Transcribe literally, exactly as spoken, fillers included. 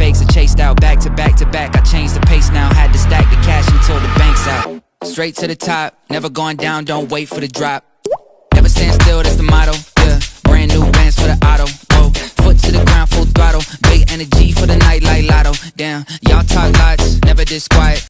fakes are chased out. Back to back to back, I changed the pace now. Had to stack the cash until the bank's out. Straight to the top, never going down, don't wait for the drop. Never stand still, that's the motto, yeah. Brand new bands for the auto, whoa. Foot to the ground, full throttle. Big energy for the night like lotto. Damn, y'all talk lots, never this quiet.